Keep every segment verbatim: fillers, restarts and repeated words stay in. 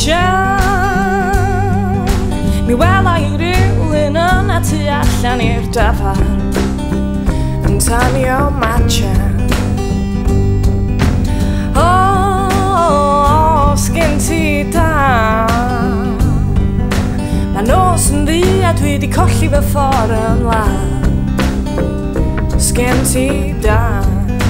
matchan. Mi wela I rywun yna tu allan i'r dafar yn tanio matchan. O, sgyn ti dan, ma' nos yn ddi a dwi di colli fy ffordd ymlaen. Sgyn ti dan,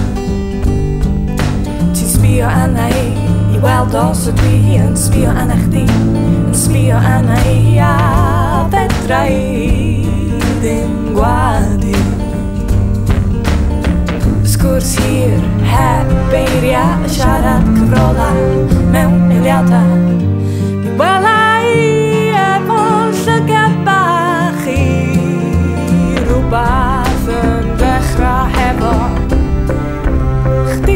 ti'n sbio arna I I weld os ydw I yn sbio arna chdi, yn sbio arna I a fedra I ddim gwadu. Sgwrs hir heb beiriau, siarad cyfrola mewn eiliadau. Mi wela I efo llygad bach I rwbath yn dechrau hefo chdi.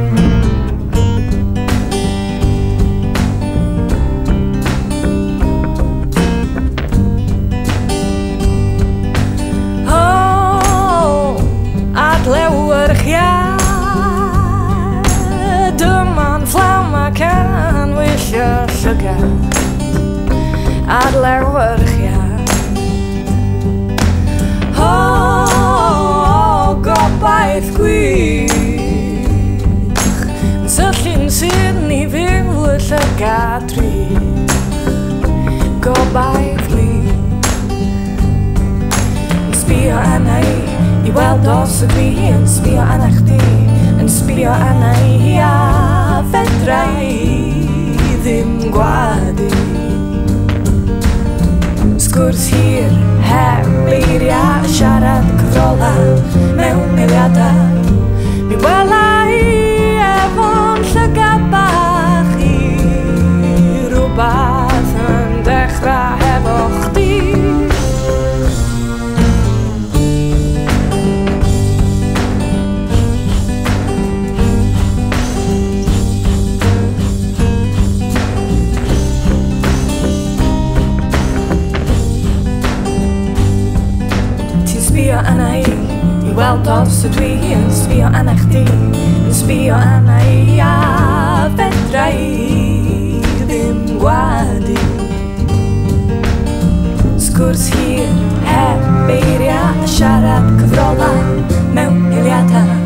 Dyma'n fflam ac yn wyllio llygad adlewyrchiad. O, gobaith gwych yn syllu'n sy'n I fyw y llygad drych. Gobaith gwych yn sbio arna I I weld os ydw I yn sbio arna chdi, yn sbio arna I a fedra I ddim gwadu. Sgwrs hir heb beiriau, siarad cyfrola mewn eiliadau. Mi wela I efo'n llygad bach I rwbath yn dechrau hefo chdi. Sbio arna I, I weld os ydw I yn sbio arna chdi, yn sbio arna I a fedra I ddim gwadu. Sgwrs hir heb beiriau, siarad cyfrola mewn eiliadau.